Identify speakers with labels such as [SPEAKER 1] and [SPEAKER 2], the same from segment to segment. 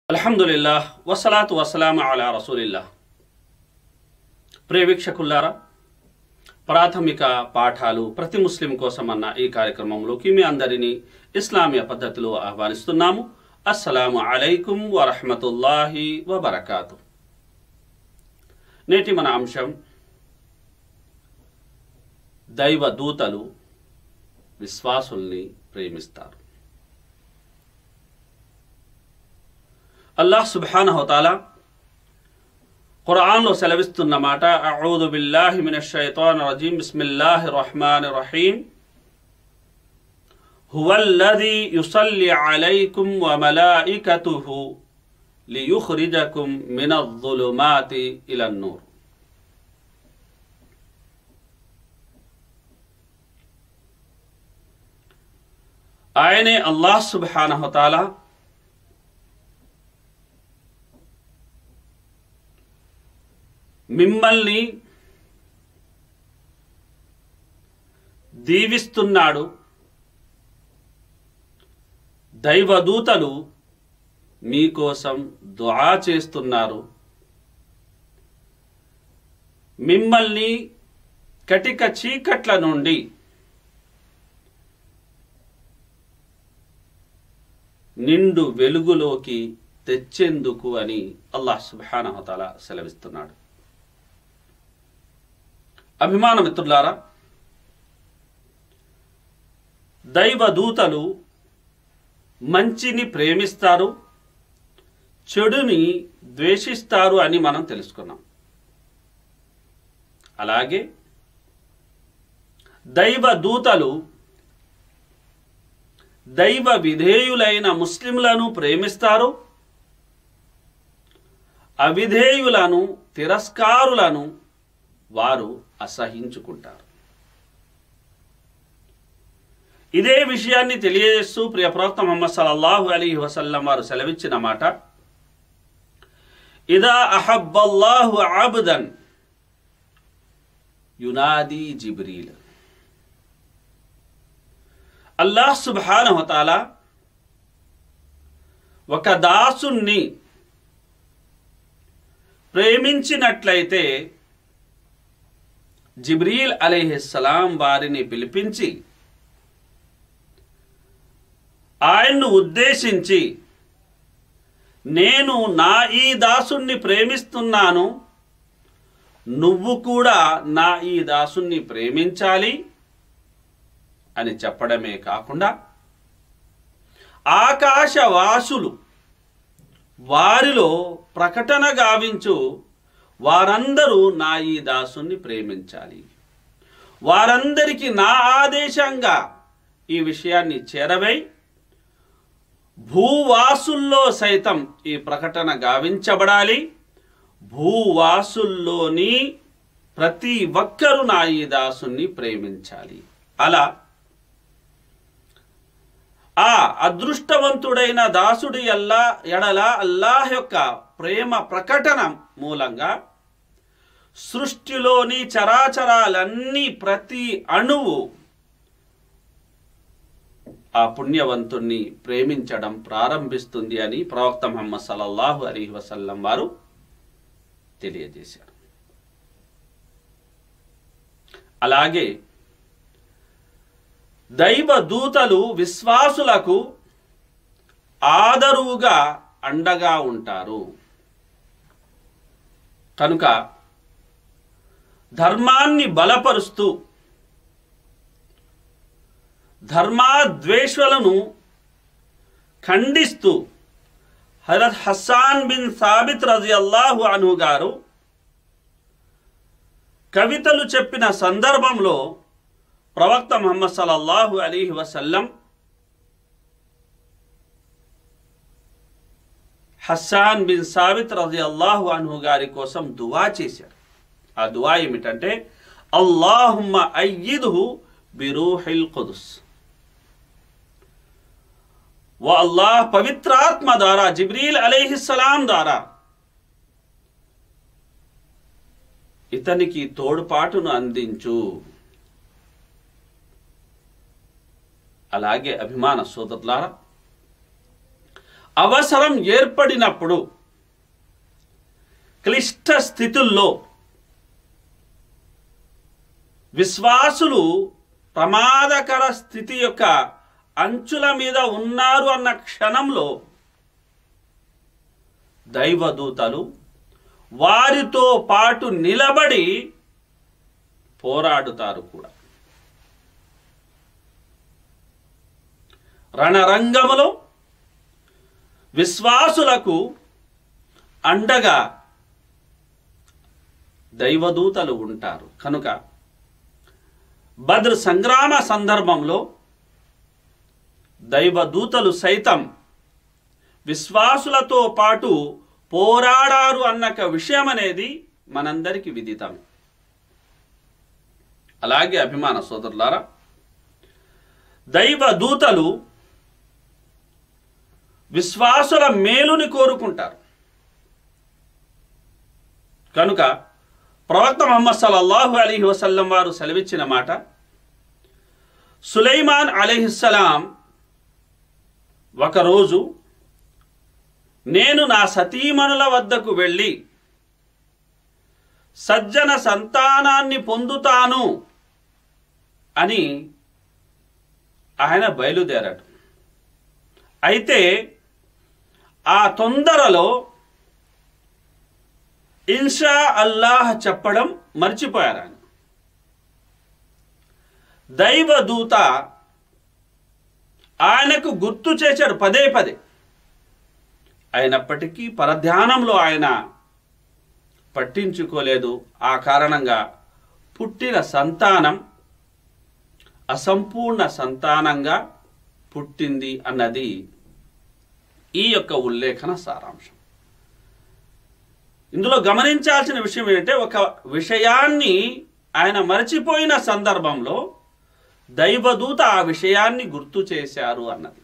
[SPEAKER 1] అల్హమ్దులిల్లాహ్ వస్సలాతు వస్సలాము అలా రసూలిల్లాహ్. ప్రియ వీక్షకులారా, ప్రాథమిక పాఠాలు ప్రతి ముస్లిం కోసం అన్న ఈ కార్యక్రమంలోకి మీ అందరినీ ఇస్లామీయ పద్ధతిలో ఆహ్వానిస్తున్నాము. అస్సలాము అలైకుం వరహ్మతుల్లాహి వబరకాతు. నేటి మన అంశం దైవ దూతలు విశ్వాసుల్ని ప్రేమిస్తారు. అల్లాహ్ సుబ్హానహు తఆలా ఖురాన్లో సెలవిస్తున్న మాట, అఊదు బిల్లాహి మినష్ షైతానిర్ రజీం, బిస్మిల్లాహిర్ రహ్మానిర్ రహీం, హువల్లజీ యుసల్లి అలైకుం వ మలాయికతుహు లియుఖ్రిజకుం మినద్ ظులుమాతి ఇలన్ నూర్. ఆయనే అల్లాహ్ సుబ్హానహు తఆలా మిమ్మల్ని దీవిస్తున్నాడు. దైవదూతలు మీకోసం దుఆ చేస్తున్నారు. మిమ్మల్ని కటిక చీకట్ల నుండి నిండు వెలుగులోకి తెచ్చేందుకు అని అల్లాహ్ సుబ్హానహు తఆలా సెలవిస్తున్నాడు. అభిమాన మిత్రులారా, దైవదూతలు మంచిని ప్రేమిస్తారు, చెడుని ద్వేషిస్తారు అని మనం తెలుసుకున్నాం. అలాగే దైవదూతలు దైవ విధేయులైన ముస్లింలను ప్రేమిస్తారు, అవిధేయులను, తిరస్కారులను వారు అసహించుకుంటారు. ఇదే విషయాన్ని తెలియజేస్తూ ప్రియ ప్రవక్త ముహమ్మద్ సల్లల్లాహు అలైహి వసల్లం వారు సెలవిచ్చిన మాట, ఇదా అహబ్బల్లాహు అబ్దన్ యునాది జిబ్రీల్. అల్లాహ్ సుబ్హానహు తఆలా ఒక దాసుని ప్రేమించినట్లయితే జిబ్రీల్ అలైహిస్సలాం వారిని పిలిపించి ఆయన్ను ఉద్దేశించి, నేను నా ఈ దాసుని ప్రేమిస్తున్నాను, నువ్వు కూడా నా ఈ దాసుని ప్రేమించాలి అని చెప్పడమే కాకుండా ఆకాశవాసులు వారిలో ప్రకటన గావించు, వారందరూ నా ఈ దాసుని ప్రేమించాలి, వారందరికీ నా ఆదేశంగా ఈ విషయాన్ని చేరవై భూవాసుల్లో సైతం ఈ ప్రకటన గావించబడాలి, భూవాసుల్లోని ప్రతి ఒక్కరూ నా ఈ దాసుని ప్రేమించాలి. అలా ఆ అదృష్టవంతుడైన దాసుడి ఎడల అల్లాహ్ యొక్క ప్రేమ ప్రకటన మూలంగా సృష్టిలోని చరాచరాలన్నీ, ప్రతి అణువు ఆ పుణ్యవంతుణ్ణి ప్రేమించడం ప్రారంభిస్తుంది అని ప్రవక్త ముహమ్మద్ సల్లల్లాహు అలైహి వసల్లం వారు తెలియజేశారు. అలాగే దైవదూతలు విశ్వాసులకు ఆదరువుగా అండగా ఉంటారు. కనుక ధర్మాన్ని బలపరుస్తూ ధర్మాద్వేషులను ఖండిస్తూ హజరత్ హస్సాన్ బిన్ సాబిత్ రజియల్లాహు అన్హు గారు కవితలు చెప్పిన సందర్భంలో ప్రవక్త ముహమ్మద్ సల్లల్లాహు అలైహి వసల్లం హస్సాన్ బిన్ సాబిత్ రజియల్లాహు అన్హు గారి కోసం దువా చేశారు. ఆ దువా ఏమిటంటే, అల్లాహుమ్మ అయ్యిద్హు బిరూహిల్ ఖుదుస్. ఓ అల్లాహ్, పవిత్రాత్మ ద్వారా, జిబ్రీల్ అలైహిస్సలాం ద్వారా ఇతనికి తోడ్పాటును అందించు. అలాగే అభిమాన సోదరులారా, అవసరం ఏర్పడినప్పుడు క్లిష్ట స్థితుల్లో విశ్వాసులు ప్రమాదకర స్థితి యొక్క అంచుల మీద ఉన్నారు అన్న క్షణంలో దైవదూతలు వారితో పాటు నిలబడి పోరాడుతారు కూడా. రణరంగములో విశ్వాసులకు అండగా దైవదూతలు ఉంటారు. కనుక బద్ర్ సంగ్రామ సందర్భంలో దైవదూతలు సైతం విశ్వాసులతో పాటు పోరాడారు అన్న విషయం అనేది మనందరికీ విదితం. అలాగే అభిమాన సోదరులారా, దైవదూతలు విశ్వాసుల మేలుని కోరుకుంటారు. కనుక ప్రవక్త ముహమ్మద్ సల్లల్లాహు అలైహి వసల్లం వారు సెలవిచ్చిన మాట, సులైమాన్ అలైహిస్సలాం ఒకరోజు నేను నా సతీమణుల వద్దకు వెళ్ళి సజ్జన సంతానాన్ని పొందుతాను అని ఆయన బయలుదేరాడు. అయితే ఆ తొందరలో ఇన్షా అల్లాహ్ చెప్పడం మర్చిపోయారు. ఆయన దైవదూత ఆయనకు గుర్తు చేశాడు పదే పదే. అయినప్పటికీ పరధ్యానంలో ఆయన పట్టించుకోలేదు. ఆ కారణంగా పుట్టిన సంతానం అసంపూర్ణ సంతానంగా పుట్టింది అన్నది ఈ యొక్క ఉల్లేఖన సారాంశం. ఇందులో గమనించాల్సిన విషయం ఏంటంటే, ఒక విషయాన్ని ఆయన మరచిపోయిన సందర్భంలో దైవదూత ఆ విషయాన్ని గుర్తు చేశారు అన్నది.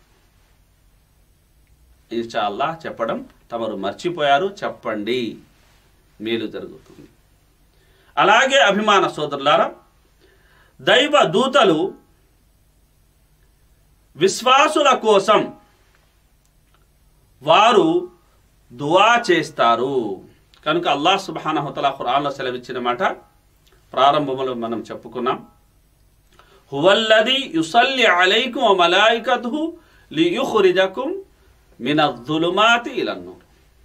[SPEAKER 1] ఇన్షాల్లాహ్ చెప్పడం, తమరు మర్చిపోయారు చెప్పండి, మేలు జరుగుతుంది. అలాగే అభిమాన సోదరులారా, దైవదూతలు విశ్వాసుల కోసం వారు దుఆ చేస్తారు. కనుక అల్లాహ్ సుబ్హానహు వతఆలా ఖురాన్లో సెలవిచ్చిన మాట ప్రారంభంలో మనం చెప్పుకున్నాం, హువల్లదీ యుసల్లి అలైకుం వ మలాయికతుహు లియుఖ్రిజకుం మినజ్జులుమాతి ఇలన్నూర్.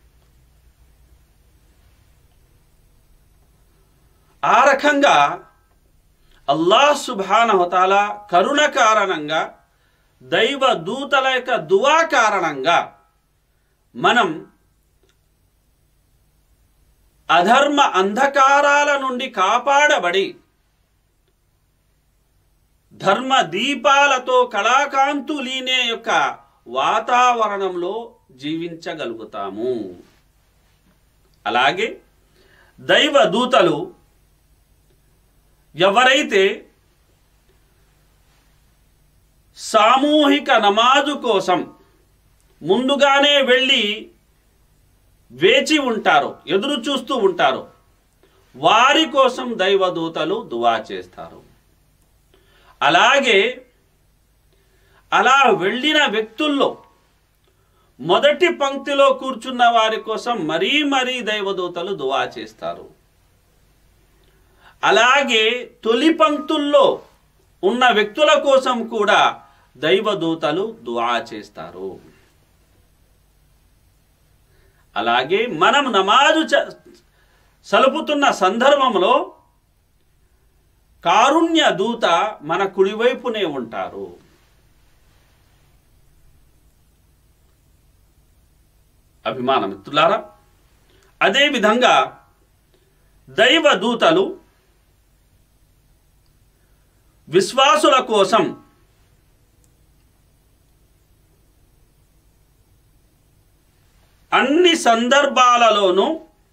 [SPEAKER 1] ఆ రకంగా అల్లాహ్ సుబ్హానహు వతఆలా కరుణ కారణంగా, దైవదూతల యొక్క దుఆ కారణంగా మనం అధర్మ అంధకారాల నుండి కాపాడబడి ధర్మ దీపాలతో కళాకాంతులీనే యొక్క వాతావరణంలో జీవించగలుగుతాము. అలాగే దైవదూతలు ఎవరైతే సామూహిక నమాజు కోసం ముందుగానే వెళ్ళి వేచి ఉంటారో, ఎదురు చూస్తూ ఉంటారో, వారి కోసం దైవదూతలు దుఆ చేస్తారు. అలాగే అలా వెళ్ళిన వ్యక్తుల్లో మొదటి పంక్తిలో కూర్చున్న వారి కోసం మరీ మరీ దైవదూతలు దుఆ చేస్తారు. అలాగే తొలి పంక్తుల్లో ఉన్న వ్యక్తుల కోసం కూడా దైవదూతలు దుఆ చేస్తారు. అలాగే మనం నమాజు సలుపుతున్న సందర్భంలో కారుణ్య దూత మన కుడివైపునే ఉంటారు. అభిమాన మిత్రులారా, అదేవిధంగా దైవదూతలు విశ్వాసుల కోసం అన్ని సందర్భాలలోనూ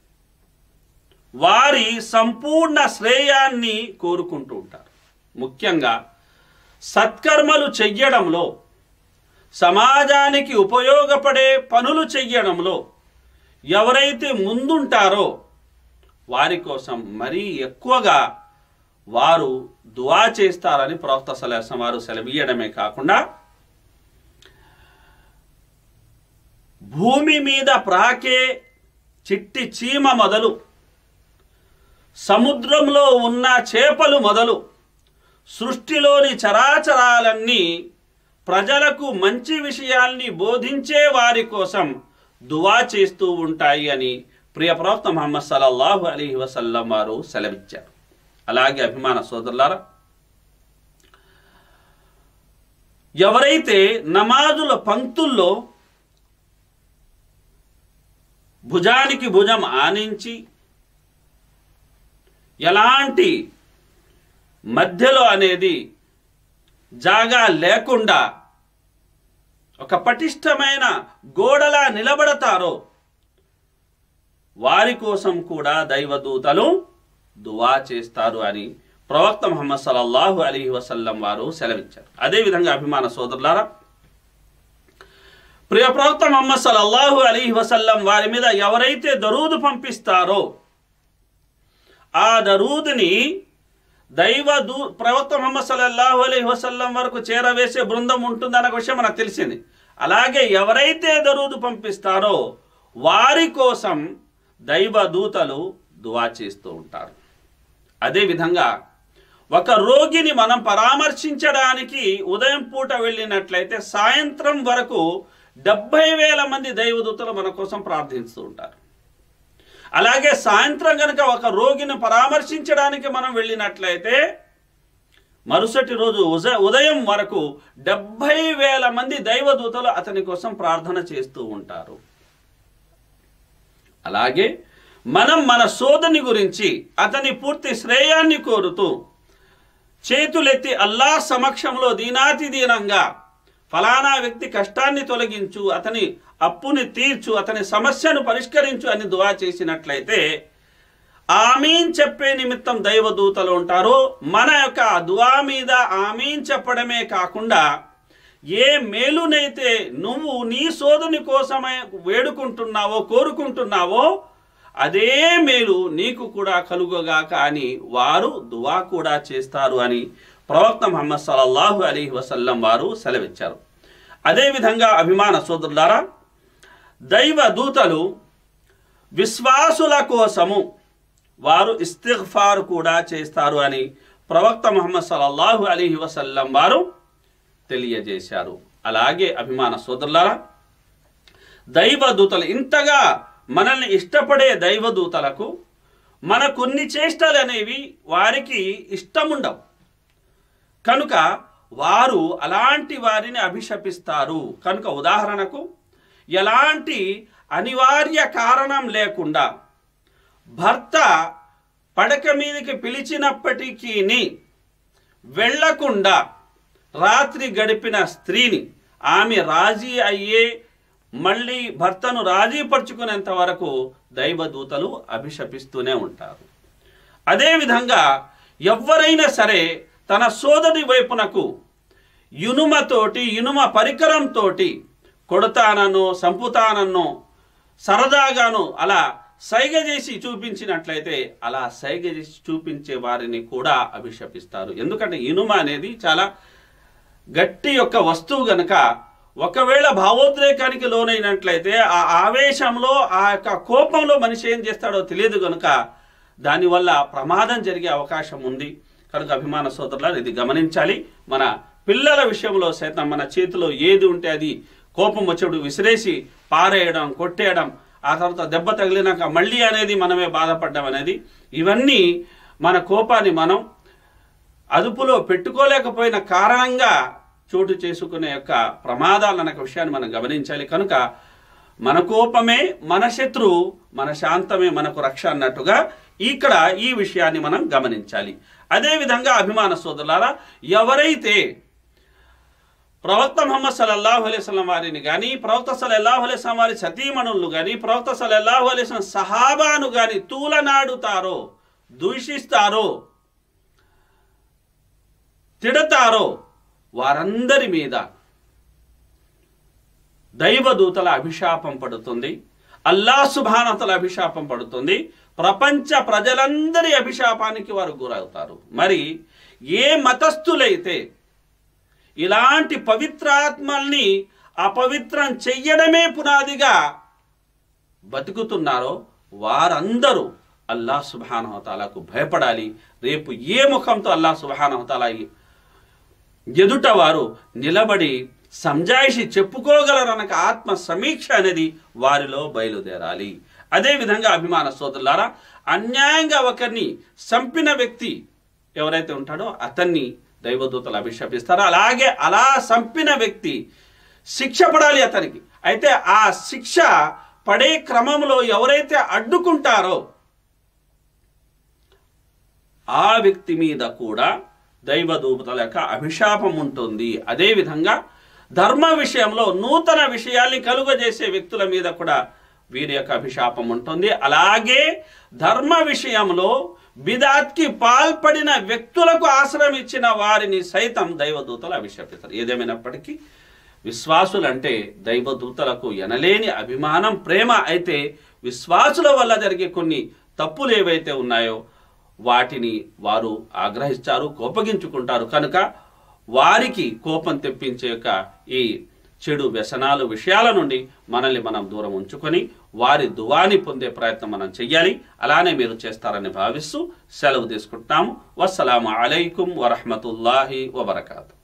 [SPEAKER 1] వారి సంపూర్ణ శ్రేయాన్ని కోరుకుంటూ ఉంటారు. ముఖ్యంగా సత్కర్మలు చెయ్యడంలో, సమాజానికి ఉపయోగపడే పనులు చెయ్యడంలో ఎవరైతే ముందుంటారో వారి కోసం మరీ ఎక్కువగా వారు దుఆ చేస్తారని ప్రవక్త సల్లల్లాహు అలైహి వసల్లం వారు సెలవీయడమే కాకుండా భూమి మీద ప్రాకే చిట్టి చీమ మొదలు, సముద్రంలో ఉన్న చేపలు మొదలు, సృష్టిలోని చరాచరాలన్నీ ప్రజలకు మంచి విషయాల్ని బోధించే వారి కోసం దువా చేస్తూ ఉంటాయి అని ప్రియ ప్రవక్త ముహమ్మద్ సల్లల్లాహు అలైహి వసల్లం వారు సెలవిచ్చారు. అలాగే అభిమాన సోదరులారా, ఎవరైతే నమాజుల పంక్తుల్లో భుజానికి భుజం ఆనించి ఎలాంటి మధ్యలో అనేది జాగా లేకుండా ఒక పటిష్టమైన గోడలా నిలబడతారో వారి కోసం కూడా దైవదూతలు దువా చేస్తారు అని ప్రవక్త ముహమ్మద్ సల్లల్లాహు అలైహి వసల్లం వారు సెలవిచ్చారు. అదేవిధంగా అభిమాన సోదరులారా, ప్రియ ప్రవక్త ముహమ్మద్ సల్లల్లాహు అలైహి వసల్లం వారి మీద ఎవరైతే దరూదు పంపిస్తారో ఆ దరూదుని ప్రవక్త ముహమ్మద్ సల్లల్లాహు అలైహి వసల్లం వరకు చేరవేసే బృందం ఉంటుందన్న విషయం మనకు తెలిసింది. అలాగే ఎవరైతే దరూదు పంపిస్తారో వారి కోసం దైవదూతలు దువా చేస్తూ ఉంటారు. అదేవిధంగా ఒక రోగిని మనం పరామర్శించడానికి ఉదయం పూట వెళ్ళినట్లయితే సాయంత్రం వరకు 70,000 మంది దైవదూతలు మన కోసం ప్రార్థిస్తూ ఉంటారు. అలాగే సాయంత్రం కనుక ఒక రోగిని పరామర్శించడానికి మనం వెళ్ళినట్లయితే మరుసటి రోజు ఉదయం వరకు 70,000 మంది దైవదూతలు అతని కోసం ప్రార్థన చేస్తూ ఉంటారు. అలాగే మనం మన సోదరుని గురించి అతని పూర్తి శ్రేయాన్ని కోరుతూ చేతులెత్తి అల్లాహ్ సమక్షంలో దీనాతి దీనంగా ఫలానా వ్యక్తి కష్టాన్ని తొలగించు, అతని అప్పుని తీర్చు, అతని సమస్యను పరిష్కరించు అని దువా చేసినట్లయితే ఆమీన్ చెప్పే నిమిత్తం దైవదూతలు ఉంటారు. మన యొక్క దువా మీద ఆమీన్ చెప్పడమే కాకుండా ఏ మేలునైతే నువ్వు నీ సోదరుని కోసమే వేడుకుంటున్నావో కోరుకుంటున్నావో అదే మేలు నీకు కూడా కలుగగాక అని వారు దువా కూడా చేస్తారు అని ప్రవక్త ముహమ్మద్ సల్లల్లాహు అలైహి వసల్లం వారు సెలవిచ్చారు. అదేవిధంగా అభిమాన సోదరులారా, దైవదూతలు విశ్వాసుల కోసము వారు ఇస్తిగ్ఫార్ కూడా చేస్తారు అని ప్రవక్త ముహమ్మద్ సల్లల్లాహు అలైహి వసల్లం వారు తెలియజేశారు. అలాగే అభిమాన సోదరులారా, దైవదూతలు ఇంతగా మనల్ని ఇష్టపడే దైవదూతలకు మన కొన్ని చేష్టలు అనేవి వారికి ఇష్టముండవు కనుక వారు అలాంటి వారిని అభిశపిస్తారు. కనుక ఉదాహరణకు ఎలాంటి అనివార్య కారణం లేకుండా భర్త పడక మీదకి పిలిచినప్పటికీ వెళ్ళకుండా రాత్రి గడిపిన స్త్రీని ఆమె రాజీ అయ్యే మళ్ళీ భర్తను రాజీపరుచుకునేంత వరకు దైవదూతలు అభిశపిస్తూనే ఉంటారు. అదేవిధంగా ఎవరైనా సరే తన సోదరి వైపునకు ఇనుమ పరికరంతో కొడతానో సంపుతానో సరదాగాను అలా సైగ చేసి చూపించినట్లయితే అలా సైగ చేసి చూపించే వారిని కూడా అభిశపిస్తారు. ఎందుకంటే ఇనుమ అనేది చాలా గట్టి యొక్క వస్తువు గనక ఒకవేళ భావోద్రేకానికి లోనైనట్లయితే ఆ ఆవేశంలో ఆ యొక్క కోపంలో మనిషి ఏం చేస్తాడో తెలియదు కనుక దానివల్ల ప్రమాదం జరిగే అవకాశం ఉంది. కనుక అభిమాన సోదరులారా ఇది గమనించాలి. మన పిల్లల విషయంలో సైతం మన చేతిలో ఏది ఉంటే అది కోపం వచ్చేప్పుడు విసిరేసి పారేయడం, కొట్టేయడం, ఆ తర్వాత దెబ్బ తగిలినాక మళ్ళీ అనేది మనమే బాధపడడం అనేది ఇవన్నీ మన కోపాన్ని మనం అదుపులో పెట్టుకోలేకపోయిన కారణంగా చోటు చేసుకునే యొక్క ప్రమాదాలు అనే విషయాన్ని మనం గమనించాలి. కనుక మన కోపమే మన శత్రువు, మన శాంతమే మనకు రక్ష అన్నట్టుగా ఇక్కడ ఈ విషయాన్ని మనం గమనించాలి. అదేవిధంగా అభిమాన సోదరులారా, ఎవరైతే ప్రవక్త ముహమ్మద్ సల్లల్లాహు అలైహి వసల్లం వారిని కానీ ప్రవక్త సల్లల్లాహు అలైహి వసల్లం వారి సతీమణులు కానీ ప్రవక్త సల్లల్లాహు అలైహి వసల్లం సహాబాను కానీ తూలనాడుతారో, దూషిస్తారో, తిడతారో వారందరి మీద దైవదూతల అభిశాపం పడుతుంది, అల్లాహ్ సుబ్హానహు వ తఆలా అభిశాపం పడుతుంది, ప్రపంచ ప్రజలందరి అభిశాపానికి వారు గురవుతారు. మరి ఏ మతస్థులైతే ఇలాంటి పవిత్రాత్మల్ని అపవిత్రం చెయ్యడమే పునాదిగా బతుకుతున్నారో వారందరూ అల్లాహ్ సుబ్హానహు వ తఆలాకు భయపడాలి. రేపు ఏ ముఖంతో అల్లాహ్ సుబ్హానహు వ తఆలా ఎదుట వారు నిలబడి సంజాయిషి చెప్పుకోగలరనక ఆత్మ సమీక్ష అనేది వారిలో బయలుదేరాలి. అదేవిధంగా అభిమాన సోదరులారా, అన్యాయంగా ఒకరిని చంపిన వ్యక్తి ఎవరైతే ఉంటాడో అతన్ని దైవదూతలు అభిషేపిస్తారు. అలాగే అలా చంపిన వ్యక్తి శిక్ష పడాలి అతనికి. అయితే ఆ శిక్ష పడే క్రమంలో ఎవరైతే అడ్డుకుంటారో ఆ వ్యక్తి మీద కూడా దైవదూతల యొక్క అభిశాపం ఉంటుంది. అదేవిధంగా ధర్మ విషయంలో నూతన విషయాల్ని కలుగజేసే వ్యక్తుల మీద కూడా వీరి యొక్క అభిశాపం ఉంటుంది. అలాగే ధర్మ విషయంలో బిదాత్కి పాల్పడిన వ్యక్తులకు ఆశ్రయం ఇచ్చిన వారిని సైతం దైవదూతలు అభిశాపిస్తారు. ఏదేమైనప్పటికీ విశ్వాసులంటే దైవదూతలకు ఎనలేని అభిమానం, ప్రేమ. అయితే విశ్వాసుల వల్ల జరిగే కొన్ని తప్పులు ఏవైతే ఉన్నాయో వాటిని వారు ఆగ్రహిస్తారు, కోపగించుకుంటారు. కనుక వారికి కోపం తెప్పించే ఈ చెడు వ్యసనాలు విషయాల నుండి మనల్ని మనం దూరం ఉంచుకొని వారి దువాని పొందే ప్రయత్నం మనం చెయ్యాలి. అలానే మీరు చేస్తారని భావిస్తూ సెలవు తీసుకుంటున్నాము. వస్సలాము అలైకుం వరహ్మతుల్లాహి వబరకాతు.